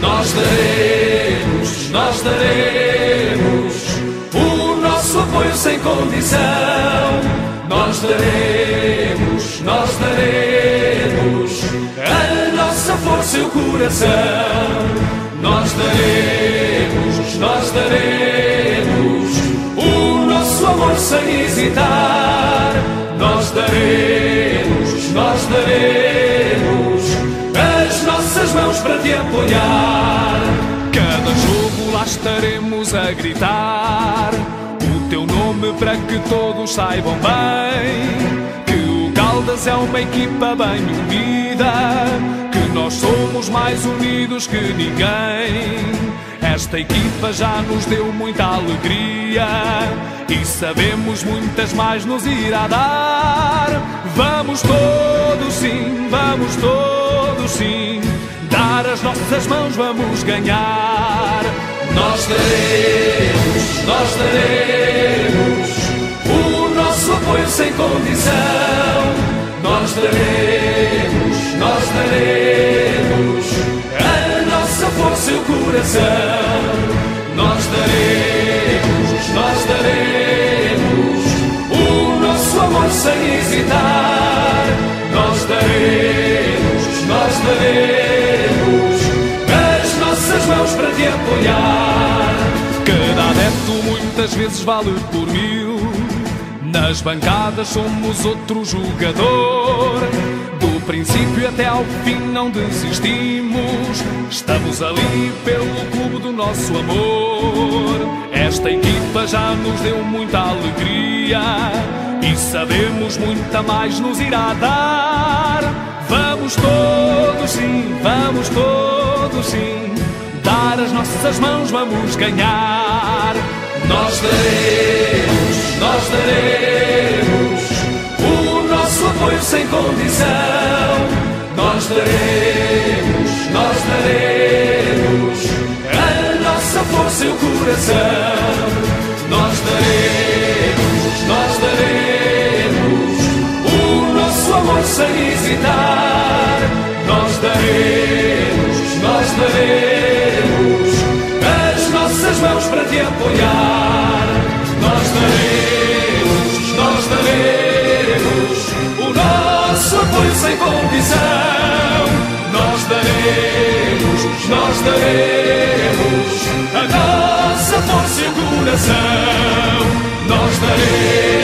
nós daremos o nosso apoio sem condição. Nós daremos a nossa força e o coração. Nós daremos o nosso amor sem hesitar. Nós daremos as nossas mãos para te apoiar. Cada jogo lá estaremos a gritar o teu nome para que todos saibam bem que o Caldas é uma equipa bem unida, que nós somos mais unidos que ninguém. Esta equipa já nos deu muita alegria e sabemos muitas mais nos irá dar. Vamos todos sim, dar as nossas mãos, vamos ganhar. Nós daremos o nosso apoio sem condição. Nós daremos a nossa força e o coração. Nós daremos o nosso amor sem hesitar. Nós daremos as nossas mãos para te apoiar. Cada adepto muitas vezes vale por mil. Nas bancadas somos outro jogador. Do princípio até ao fim não desistimos. Estamos ali pelo clube do nosso amor. Esta equipa já nos deu muita alegria e sabemos muita mais nos irá dar. Vamos todos sim, dar as nossas mãos, vamos ganhar. Nós daremos o nosso apoio sem condição. Nós daremos a nossa força e o coração. Nós daremos o nosso amor sem hesitar. Nós daremos as nossas mãos para te apoiar. Nós daremos o nosso apoio sem condição. Nós daremos a nossa força e o coração. Nós daremos